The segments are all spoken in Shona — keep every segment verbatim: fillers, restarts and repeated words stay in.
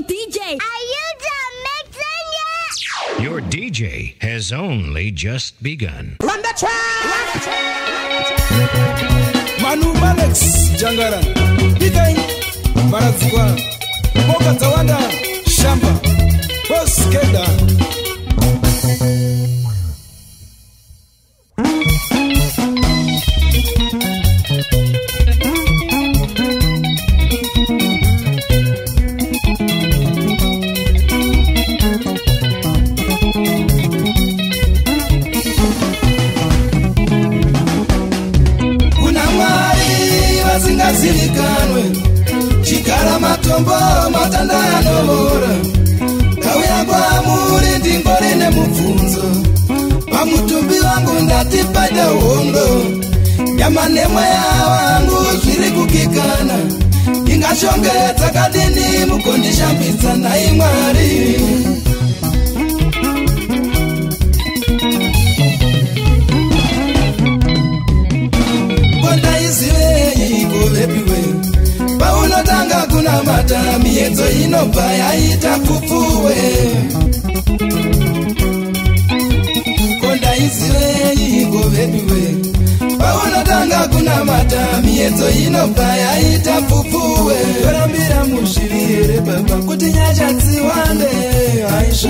D J. Are you done mixing yet? Your D J has only just begun. Run the track! Manu Malex Jangara Ikai Barazikwa Boka Tawanda Shamba Boss Keda. Zilikanwe Chikara matombo matanda anovora Kawira kwa muri ndingore nemubvunzo Pamutumbi wangu ndati pada hondo Yamanemwe ya wangu zviri kukikana Ingashongedza kadini mukondishambidza naye Mwari Paunotanga kuna mata miedzo inobva yaita kufuwe Konda izivei goveduwe Paunotanga kuna mata miedzo inobva yaita kufuwe Yorambira mushirire baba kuti nyacha dziwande Aisha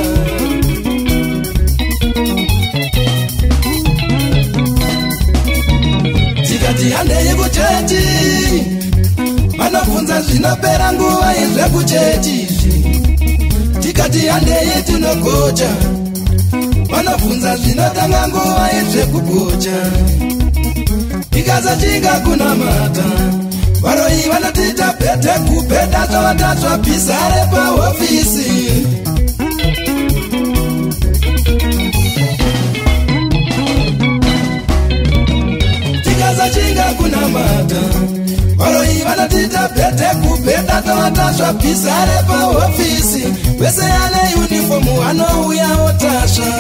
Tikati handei kuchechi Vanofunza zvinopera nguva yezvekuchechi Tikati handei tinogocha Vanofunza zvinotanga nguva yezvekugocha Tikasachinga kuna mata Varoi vanotita pete kupeta zvavatatsva pisare pahofisi Tikasachinga kuna mata Varoi vanotita pete kupeta zvavatatsva pisare pahofisi Vese ane unifomu vanouya otasva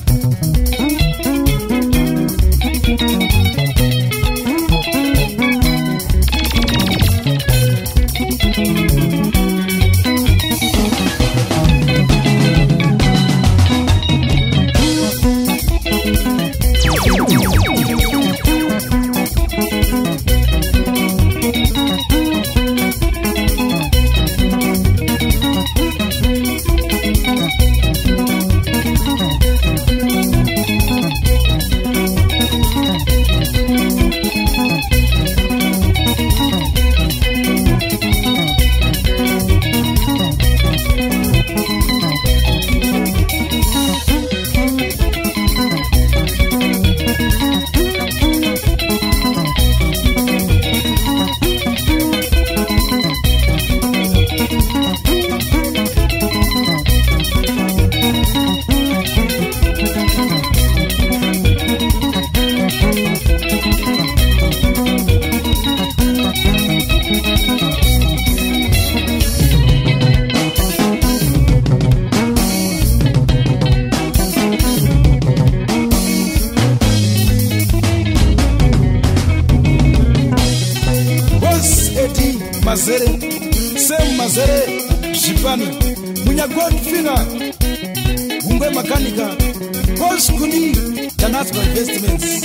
Mazere, Sem Mazere, Shipana, Munyagon Fina, Mungwe Makanika, Boss Kuni, Tanasco Investments.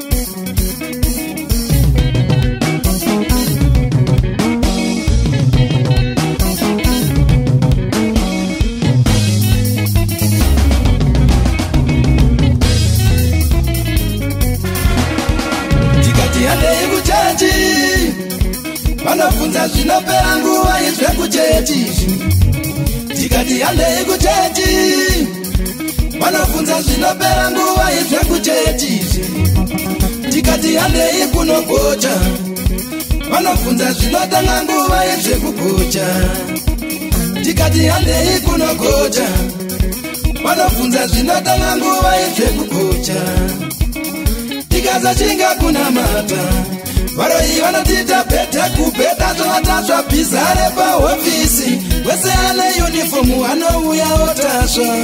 Tikati hande kuchaji Vanofunza zvinopera nguva yezvekuchechi Tikati handei kuchechi Vanofunza zvinopera nguva yezvekuchechi Tikati handei kunogocha Vanofunza zvinotanga nguva yezvekugocha Tikati handei kunogocha Vanofunza zvinotanga nguva yezvekugocha Tikasachinga kuna mata Varoi vanotita pete kupeta zvavatatsva pisare pahofisi Vese ane unifomu vanouya otasva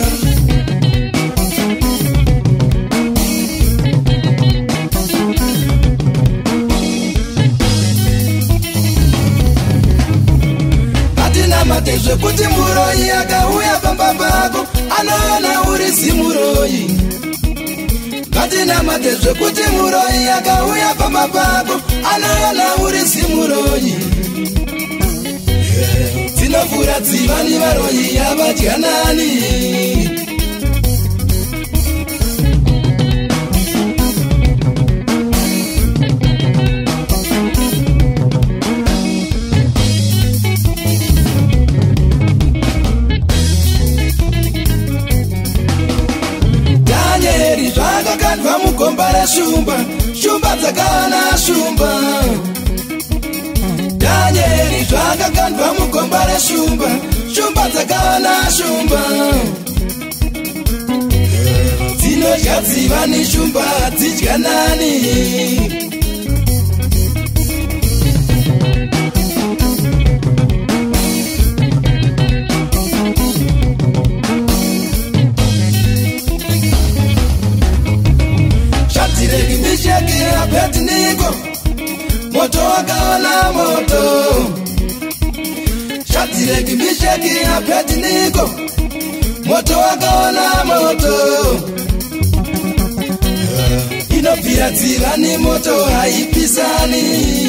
Hatina Ngatinamate zvekuti muroyi akauya pamba pako anoona uri simuroyi. Ngatinamate zvekuti muroyi akauya pamba pako anoona uri simuroyi. Dzinovhura dziva nevaroyi havadyanani. Zvakakandwa mugomba reshumba, shumba dzakawana shumba. Danieri zvakakandwa mugomba reshumba, shumba dzakawana shumba. Dzinodya dziva neshumba hadzidyanani. Abednego, moto wakaona moto. Shadraka, Meshaki, Abednego, moto wakaona moto. Inobvira dziva nemoto haipisani.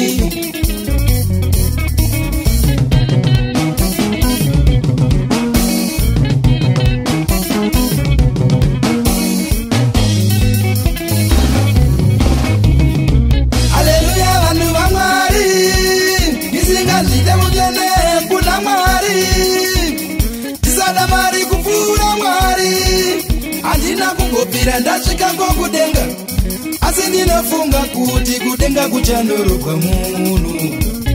Handina ndasvika ngokudenga, asi ndinofunga kuti kudenga kuchandorogwa munhu.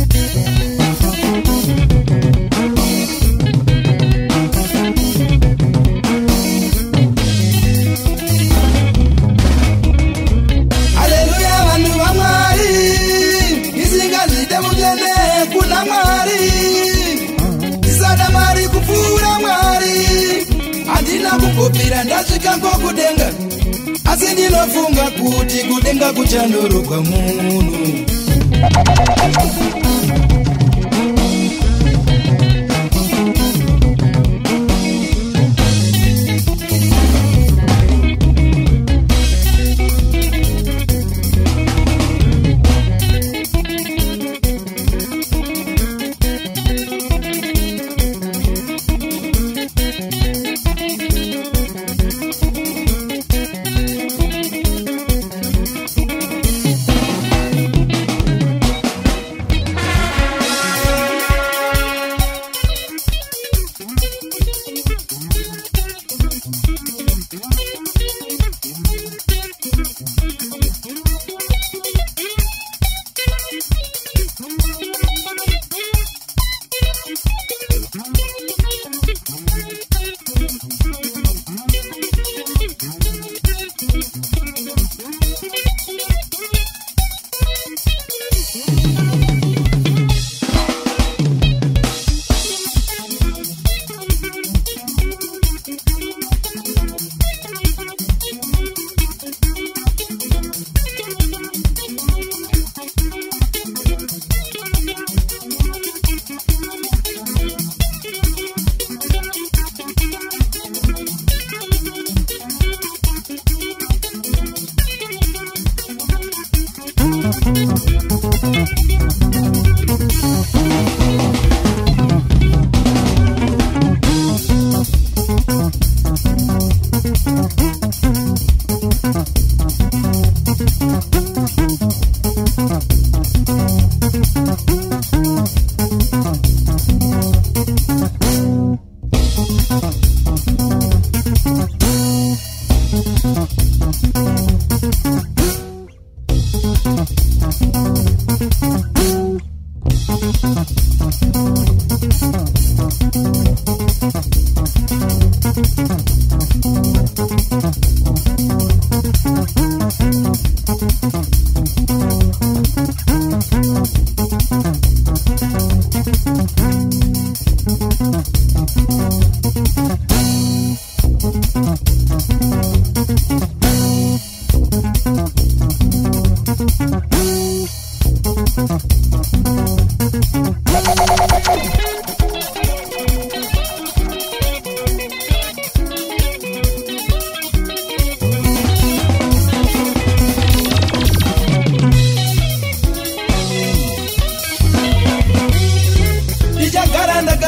Haleluya vanhu vaMwari, isingazvide mutende kuna Mwari. Ndisada mari kupfuura Mwari. Handina kumbopira ndasvika ngokudenga, asi ndinofunga kuti kudenga kuchandorogwa munhu.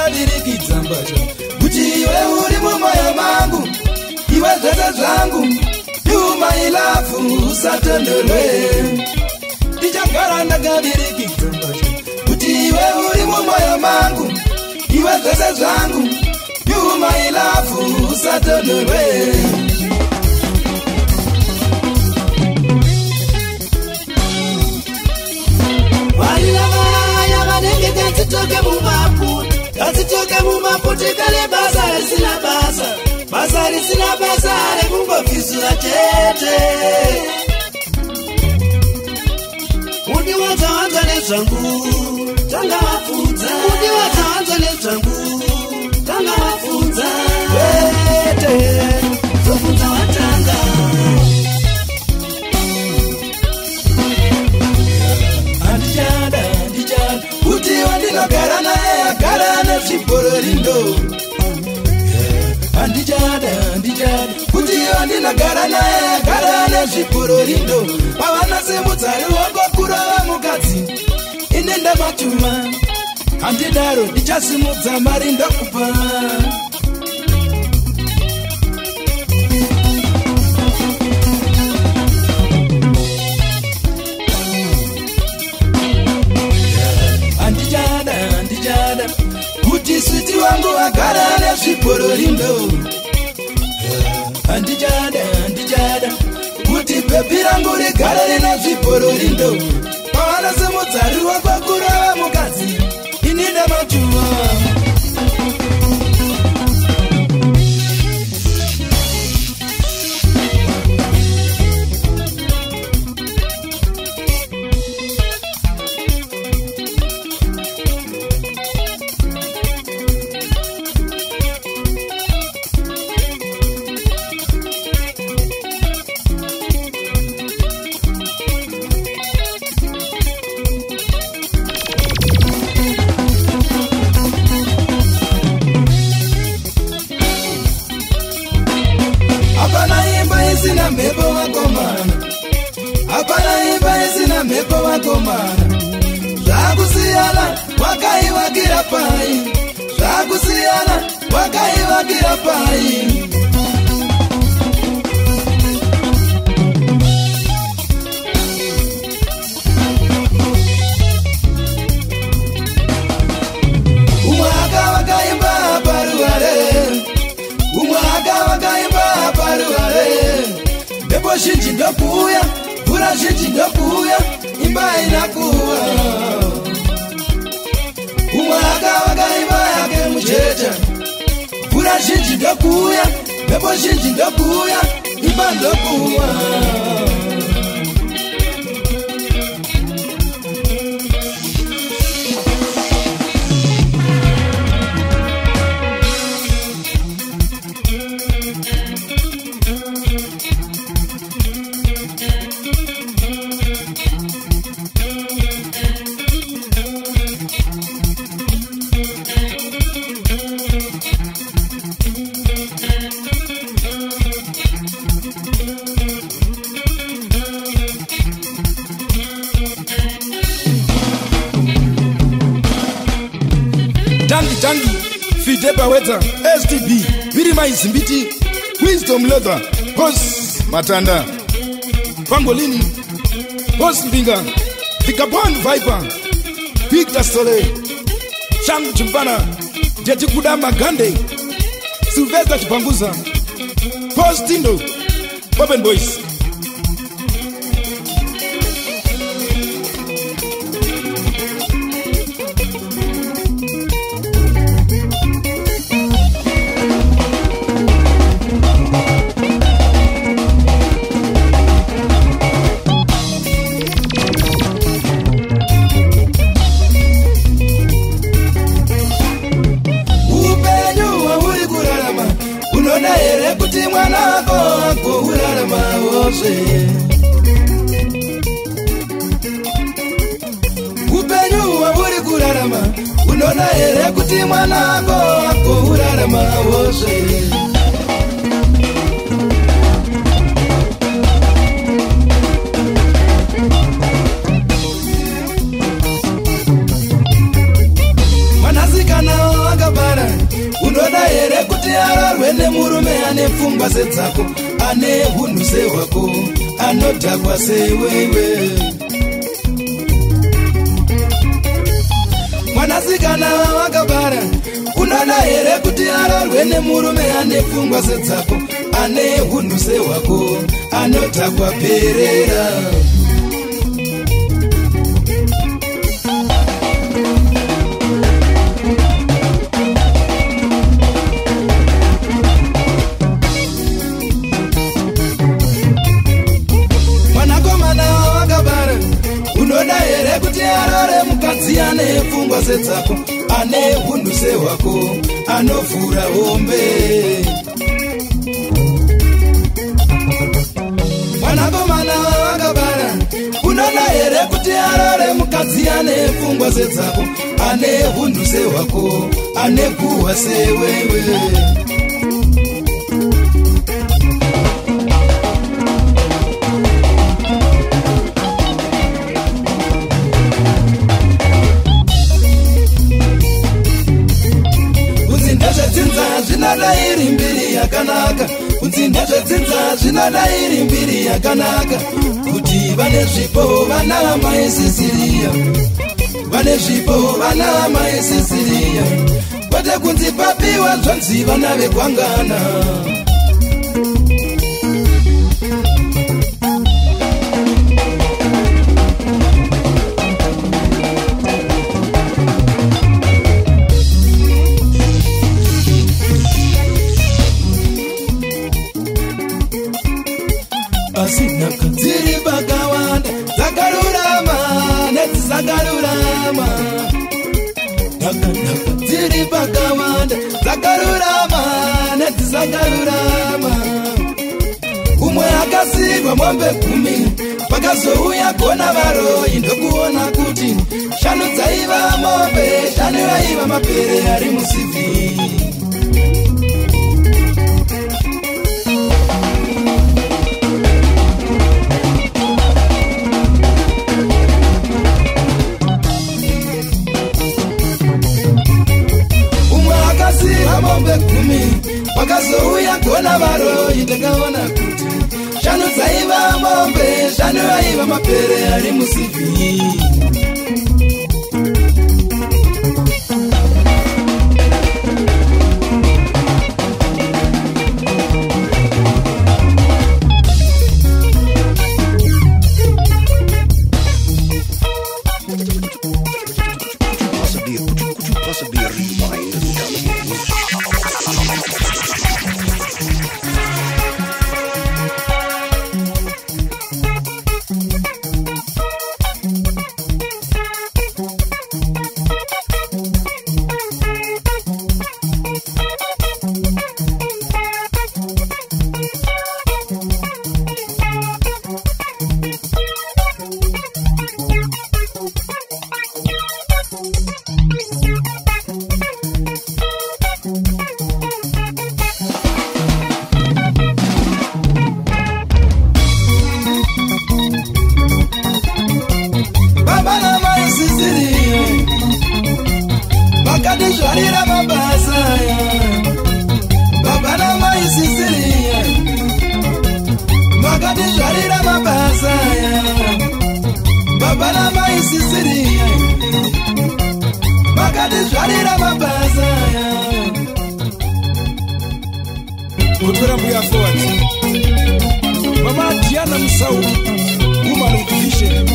ndakavirikidza mbatya kuti iwe uri mumwoyo mangu, iwe zvese zvangu, you my love, usatondorwe. Ndichagara ndakavirikidza mbatya kuti iwe uri mumwoyo mangu, iwe zvese zvangu, you my love, usatondorwe. Katitoke mumaputi, katitoke mumaputi kale basa risina basa, basa risina basa rekungobvisura chete. Undiwadza wadza nezvangu, tanga wapfudza. Undiwadza wadza nezvangu, tanga wapfudza. Chete, zopfudza watanga. Andijada, andijada, kuti wandinogara naye agara nezvibororindo. Andijada, andijada, kuti wandinogara naye agara nezvibororindo. Pavana semudzari wangokura vamukadzi, ine ndamatuma. Handidaro ndichasimudza mari ndokupa. Andijada, andijada, kuti switi wangu agara nezvibororindo. Andijada, andijada, kuti bebi rangu rigara rina zvibororindo. Pavana semudzari wangokura vamukadzi, ini ndamatuma. Isina mhepo wakomana, hapana imba isina mhepo wakomana. Zvakusiyana wakaivakira pai, zvakusiyana wakaivakira pai. Umwe akavaka imba paruware, umwe akavaka imba paruware. Mhepo zhinji ndokuuya, mvura zhinji ndokuuya, imba inakuwa. Umwe akavaka imba yake mujecha, mvura zhinji ndokuuya, mhepo zhinji ndokuuya, imba ndokuwa. Tangi tangi, Fidepa Weta, S T B, Virima Izimbiti, Wisdom Leather, Boss Matanda, Pangolini, Boss Mbinga, Vikapon Viper, Victor Sole, Chang Chumpana, Jetikuda Magande, Sylvester Chipanguza, Boss Tindo, Open Boys. Upenyu waburi kurarama, unona ere kuti mwana ako ako urarama wose. Manasikana wakaba ane pfungwa sedzako, ane hunhu sehwako, anodhakwa sewewe. Mwanasikana wakabara, unoda here kuti ararwe nemurume ane pfungwa sedzako, ane hunhu sehwako, anodhakwa perera. Kuti arare mukadzi ane pfungwa sedzako, ane hunhu sehwako, anovhura hombe. Mwanakomana wakabara, unoda here kuti arare mukadzi ane pfungwa sedzako, ane hunhu sehwako, ane guhwa sewewe. Zvinada iri mbiri yakanaka, kudzinda zvedzinza zvinada iri mbiri yakanaka, kuti vane zvipo vana maisisiriya, vane zvipo vana maisisiriya, kwete kunzi papiwa zvanzi vana vekwangana. Dziri bakawanda, zakarurama, nedzisakarurama. Dziri bakawanda, zakarurama, nedzisakarurama. Umwe akasikwa mombe kumi, pakazouya kona varoyi ndokuona kuti shanu dzaiva mombe, shanu vaiva mapere ari musivi. Mombe kumi, pakazouya kona varoyi ndakaona kuti shanu dzaiva mombe, shanu vaiva mapere ari musivi. Mama Diana Msau, woman with vision.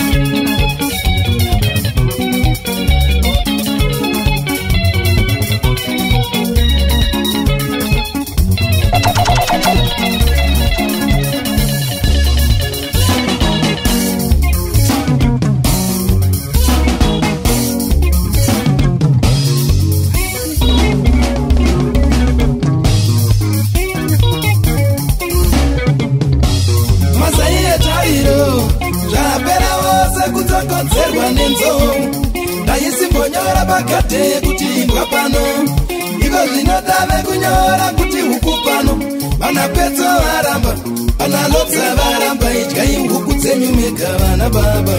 Konzerwa nenzo ndaisimbonyora bakate kuti ingwa pano iko zvinodame kunyora kuti huku pano vana petso varamba vana lotsa varamba idyai huku dzenyu mega vana baba.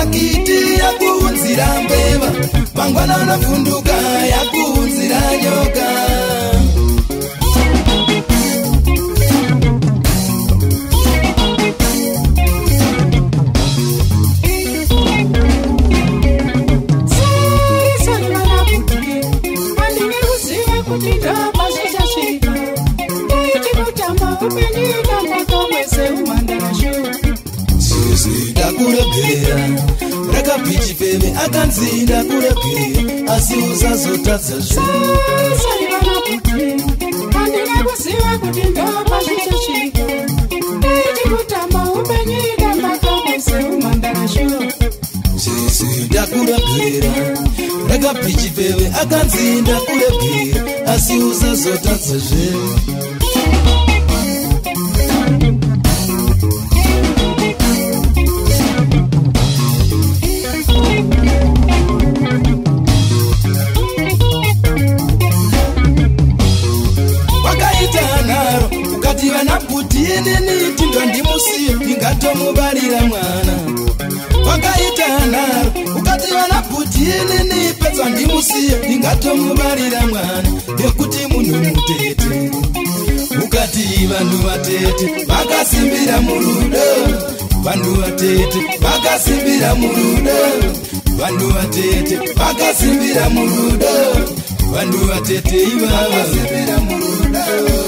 kiti yakuunzira mbeva, mangwana unavhunduka yakuunzira nyoka. Ndakuregera rakapichi feme akanzi ndakuregera asi usazotadza ndakuregera rakapichi feme akanzi ndakuregera asi usazotadza zve. Inini tindwa ndimusiye ndingatomubarira mwana. Wakaita naro ukati vana bhuti inini pedza ndimusiye ndingatomubarira mwana. Nekuti munhu mutete ukati vanhu vatete vakasimbira murudo, vanhu vatete vakasimbira murudo, vanhu vatete vakasimbira murudo, vanhu vatete ivava vakasimbira murudo.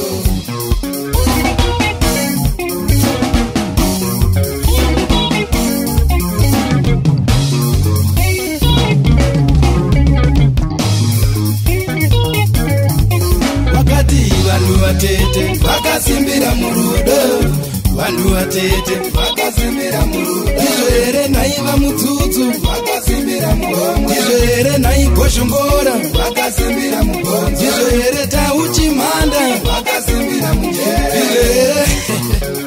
Vanhu vatete vakasimbira murudo, vanhu vatete vakasimbira murudo. Izvo here naiva mutsutsu vakasimbira mugongo, izvo here naigoshongora vakasimbira mugonzo, izvo here tauchimhanda vakasimbira mujere, izvo here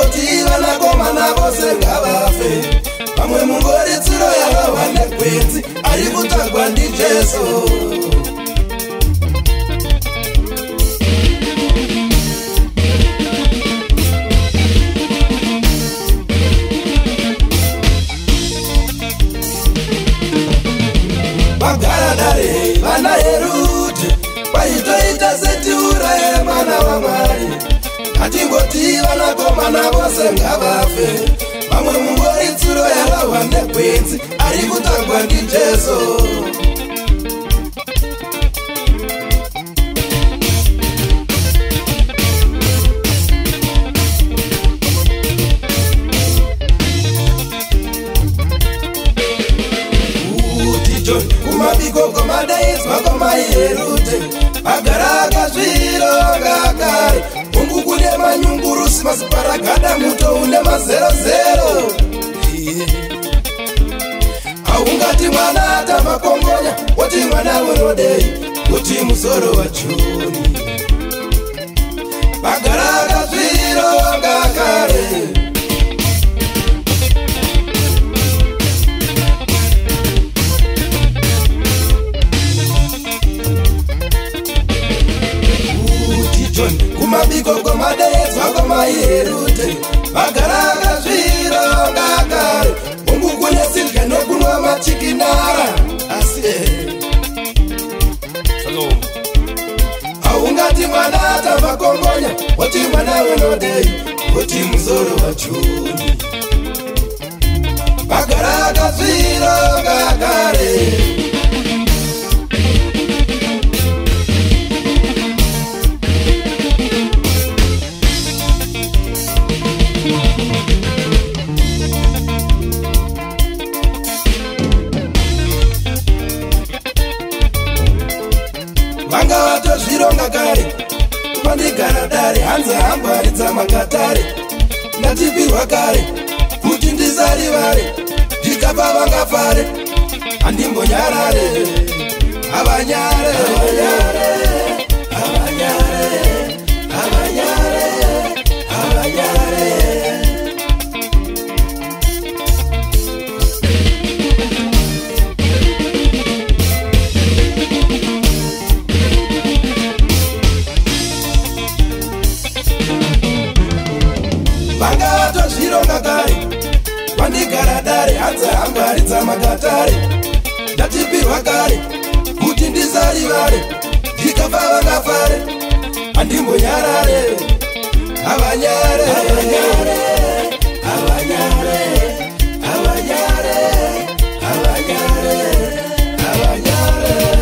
Ngatimboti vanakomana vose ngavafe. Vamwe mungori tsiro yavawa nekwenzi ari kutagwa ndiJesu. Vagara dare vana Herode vaitoita setiuraye mwana waMwari. Ngatimboti vanakomana vose ngavafe. Vamwe mungori tsuro yavawa nekwenzi ari kutagwa ndiJesu. Kumabiko komadaizwa kwamai Herode agara akazvironga kare. Mungu kune manyungurusi masiparagada muto une mazerozero. Haungati mwana atamakongonya woti mwana unodei kuti musoro wachoni. Agara akazvironga kare. Kumabiko komadaizwa kwamai Herode vagara akazvironga kare. Mungu kune sidya nokunwa machikinara. Asi haungati mwana atamakongonya woti mwana unodei kuti musoro wachoni. Vagara akazvironga kare. Vanga vatozvironga kare. Pandigara dare hanzi hambaridza makatare. Ndatipirwa kare kuti ndisarivare. Ndikapa vangafare handimbonyarare. Avanyare avanyare avanyare avanyare avanyare. Vanga vatozvironga kare. Pandigara dare hanzi hambaridza makatare. Ndatipirwa kare kuti ndisarivare. Ndikapa vangafare handimbonyarare. Avanyare avanyare avanyare avanyare avanyare avanyare.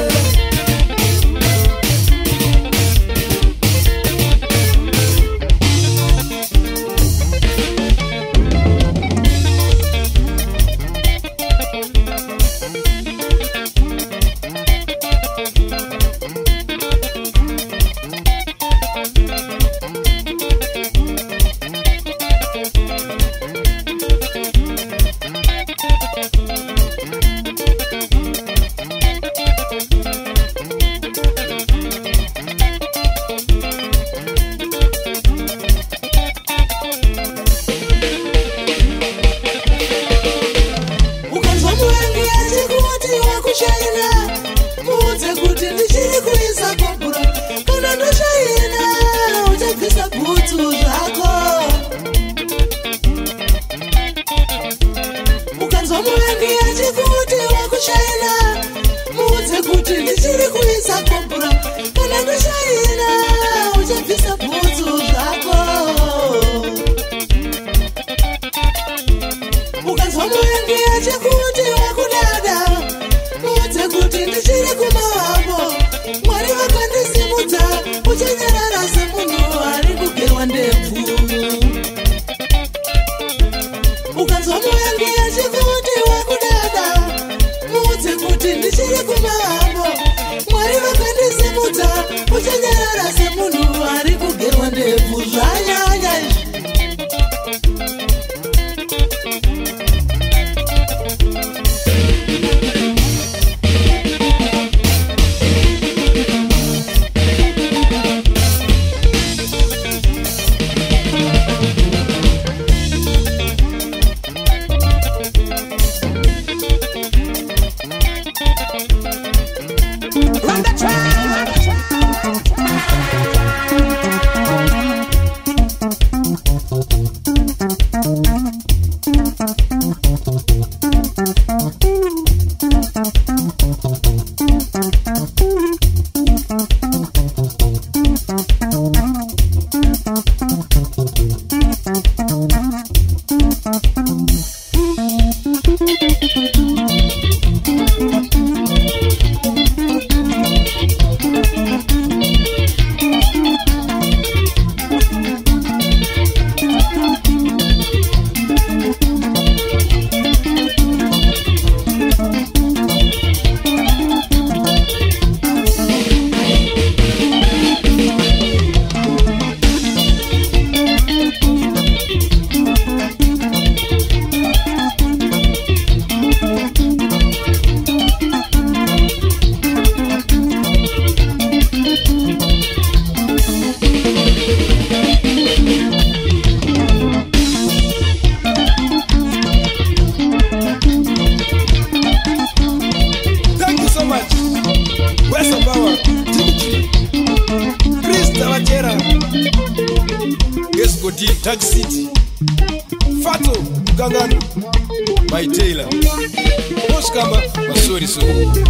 Tag City, Fato, Gangano, my Taylor, Moskamba, Masori so.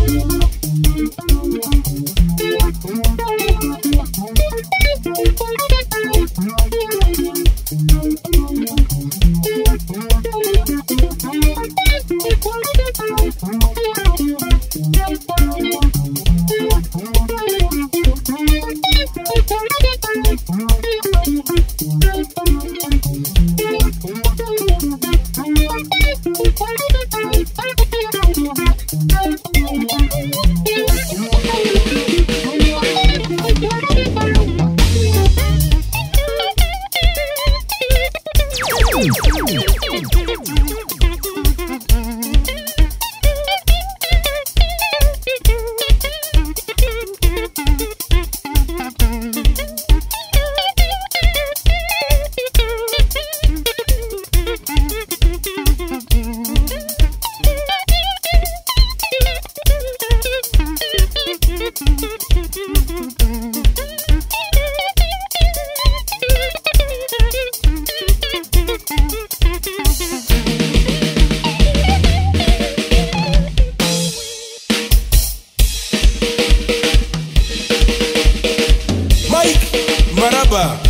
Maraba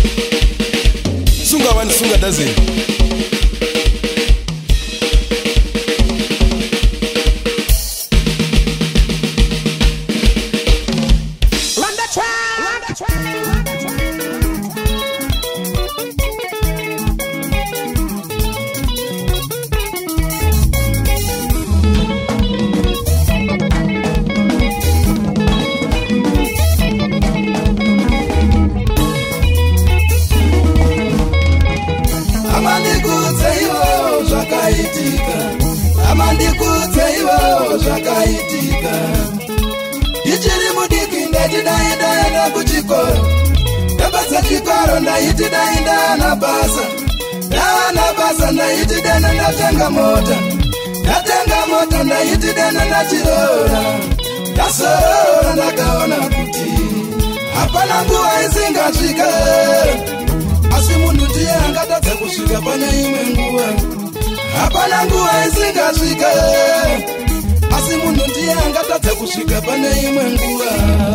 Sunga one Sunga dozen Run the track, run the track, run the track. Amandikutse iwo zvakaitika ichiri mudiki ndati dai ndaenda kuchikoro ndapasa chikoro ndaiti dai ndaana basa ndaana basa ndaiti dena ndatenga mota ndatenga mota ndaiti dena ndachirora ndasorora ndakaona kuti hapana nguva isingasvika asi munhu ndiye angatadza kusvika pane imwe nguva hapana nguva isingasvika asi munhu ndiye angatadza kusvika pane imwe nguva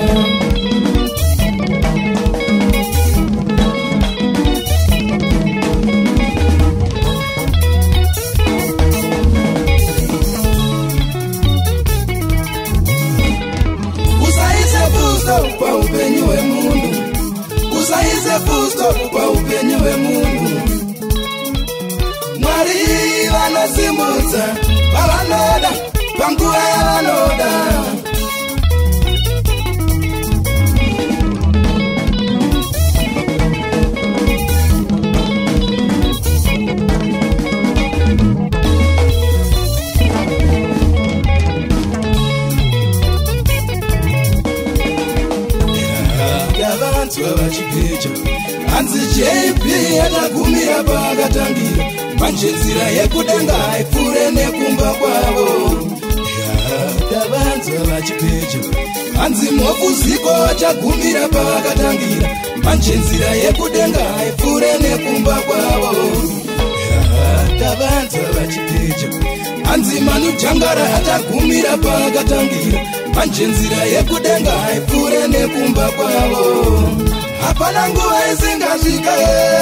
usaise fusto paupenyu hwemunhu usaise fusto paupenyu hwemunhu Mwari vanosimudza vavanoda panguva yavanoda yavanzwa vachipecha hanzi J P yatagumira pakatangira manje nzira yekudenga haipfuure nekumba kwavo tavanza vachikecho hanzi mofuziko achagumira pavakatangira manje nzira yekudenga haipfuure nekumba kwavo tavanza vachikecho hanzi manu jangara achagumira pavakatangira manje nzira yekudenga haipfuure nekumba kwavo hapana nguva isingasvika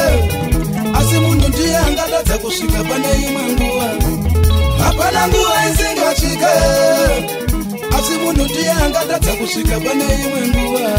asi munhu ndiye angatadza kusvika pane imwe nguva hapana nguva isingasvika asi munhu ndiye angatadza kusvika pane imwe nguva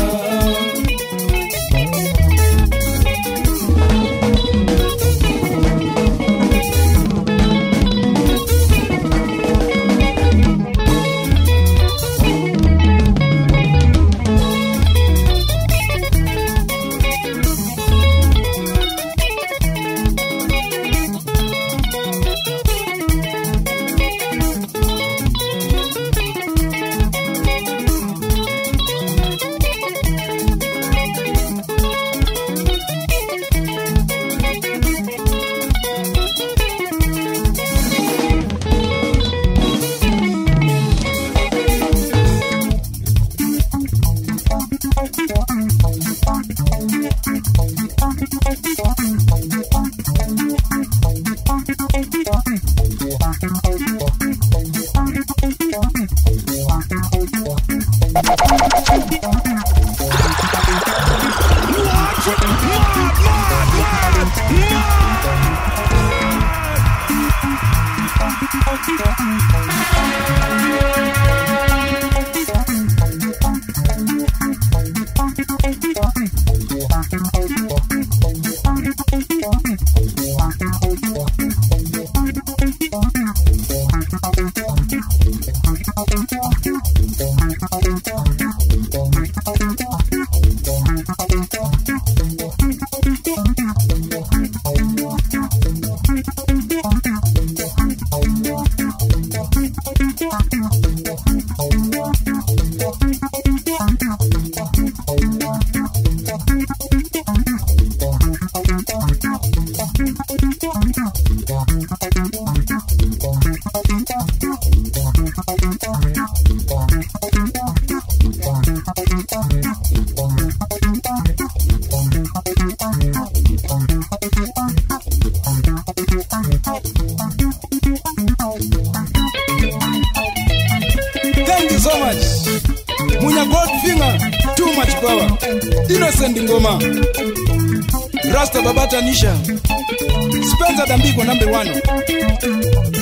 Rasta Babatanisha Spencer Dambiko number one.